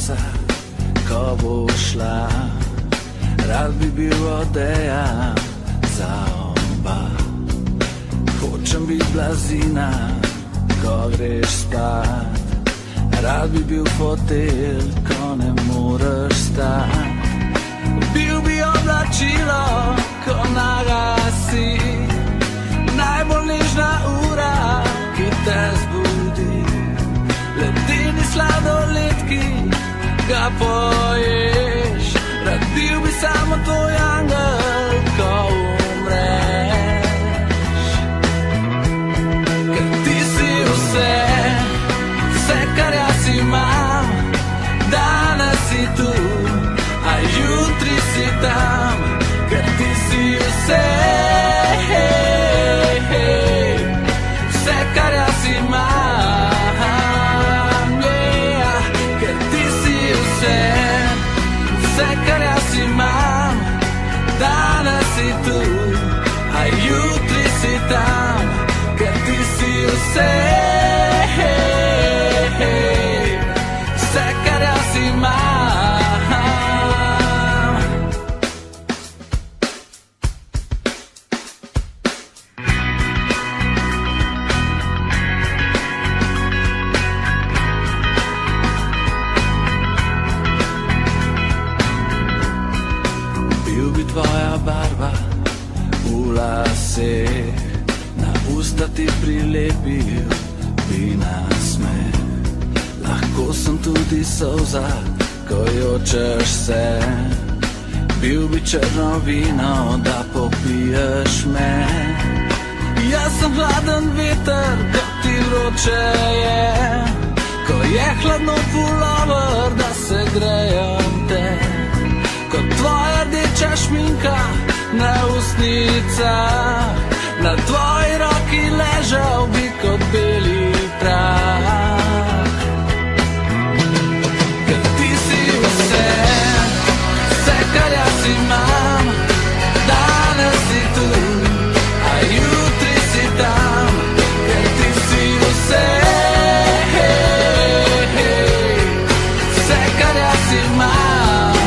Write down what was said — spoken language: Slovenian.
časa, ko bo šla. Rad bi bil odeja za oba. Hočem biti blazina, ko greš spat. Rad bi bil fotelj, ko ne moreš stati. Bil bi oblačilo, ko nagasi. Najbolj nežna ura, ki te zbudi. Ledeni sladoledki, ga poješ. Rad bil bi samo tvoj angel, ko umreš. Ker ti si vse, vse kar jaz imam. Danes si tu, a jutri si tam. Ker ti si vse, vse kar jaz imam, yeah. Ker ti si vse, vse kar jaz imam. Danes si tu, a jutri si tam. Ker ti si vse, vse kar jaz imam. Tvoja barva v laseh, na usta ti prilepil bi nasmeh. Lahko sem tudi solza, ko jočeš se. Bil bi črno vino, da popiješ me. Jaz sem hladen veter, ko ti vroče je. Ko je hladno pulover, da se grejem te. Kot tvoja rdeča šminka na ustnicah. Na tvoji roki ležal bi kot beli prah. Ker ti si vse, vse kar jaz imam. Danes si tu, a jutri si tam. Ker ti si vse, vse kar jaz imam.